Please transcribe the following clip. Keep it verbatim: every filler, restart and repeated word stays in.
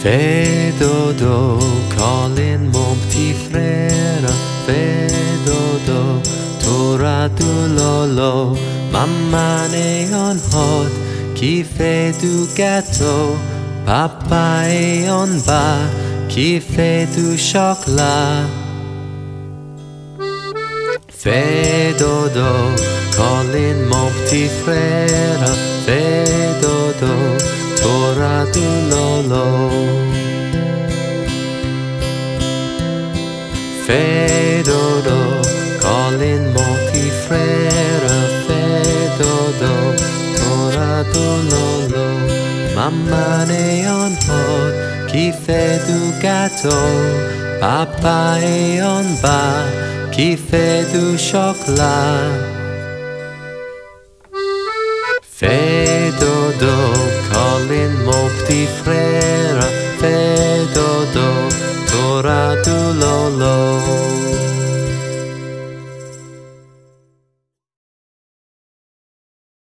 Fais do do, calling mon petit frère. Fais do do, Torah du lolo. Maman est en haut, qui fait du gâteau. Papa est en bas, qui fait du chocolat. Fais do do, calling mon petit frère. Fais do do, Torah du lolo. Fais do do, calling mon petit frère. Fais do do, Torah du lolo. Maman est en haut, qui fait du gâteau. Papa est en bas, qui fait du chocolat. Fais do do, calling mon petit frère. Fais do do, Torah du lolo.